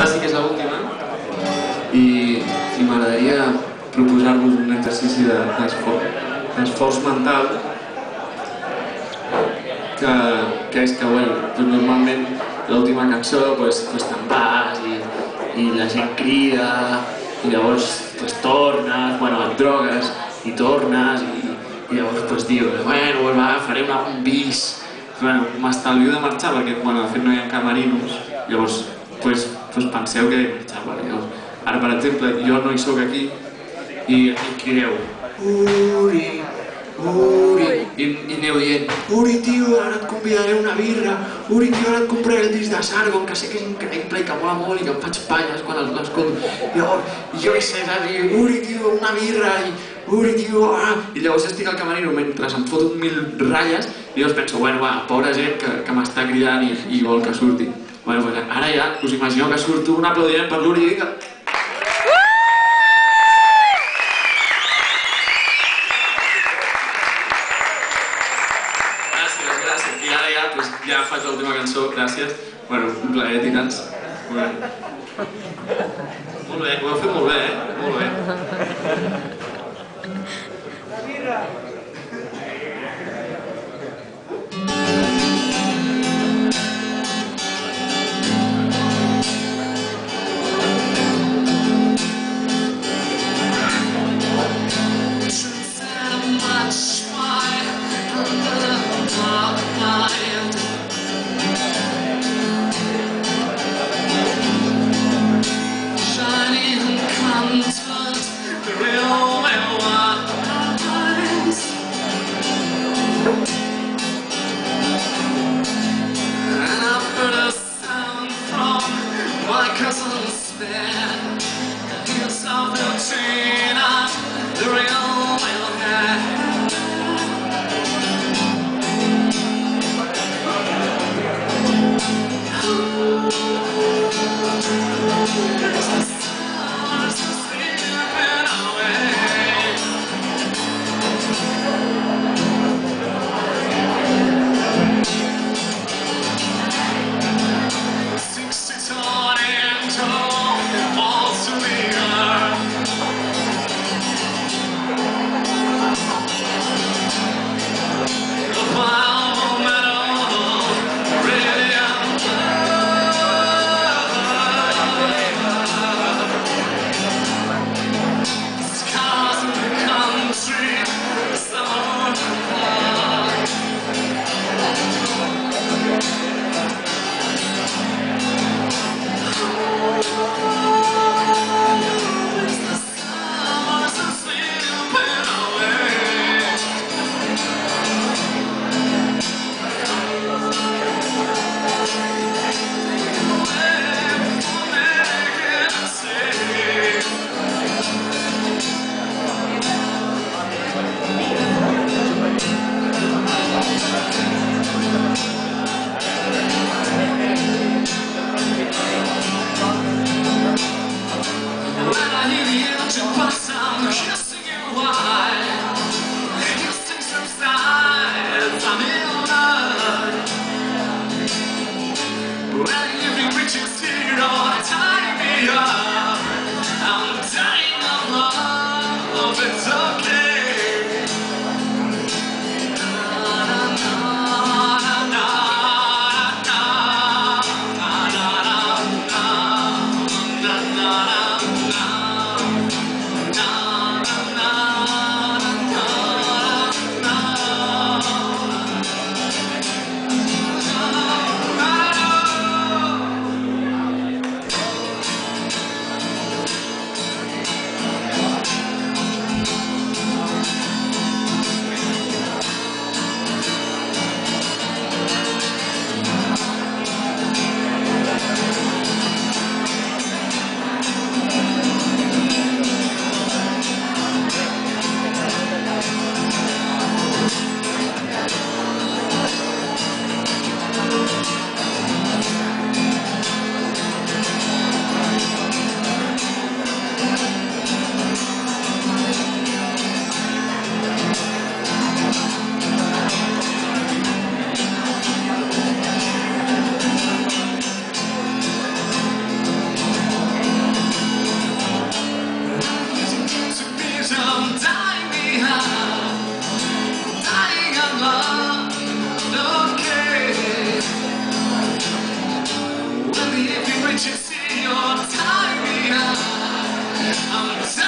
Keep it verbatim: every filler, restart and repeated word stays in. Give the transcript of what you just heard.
sí que és l'última i, i m'agradaria proposar-vos un exercici d'esforç mental que, que és que, bueno, doncs normalment l'última cançó pues, pues te'n vas i, i la gent crida i llavors pues, tornes, bueno, et drogues i tornes i, i llavors pues, dius, bueno, pues, va, faré una, un bis. Bueno, m'estalvio de marxar perquè, bueno, de fet no hi ha camerinos, llavors pues, pues, penseu que he de marxar. Vale? Llavors, ara, per exemple, jo no hi soc aquí i, i crideu Uri, Uri, i, i aneu dient Uri, tio, ara et convidaré una birra, Uri, tio, ara et compraré el disc de Sargon, que sé que és increïble i que mola molt i que em faig palles quan l'escolto. Llavors, jo què sé, saps? I, Uri, tio, una birra, i Uri, tio, ah! I llavors estic al camerino mentre em foto mil ratlles i llavors penso, bueno, va, pobra gent que, que m'està cridant i, i vol que surti. Bueno, pues ara ja us imagineu que surto, un aplaudiment per l'Uri, vinga! Ja faig l'última cançó, gràcies. Bueno, un plaer, titans. Molt bé. Molt bé, ho heu fet molt bé, eh? Molt bé. La birra! Oh, Leaving riches in your time behind. I'm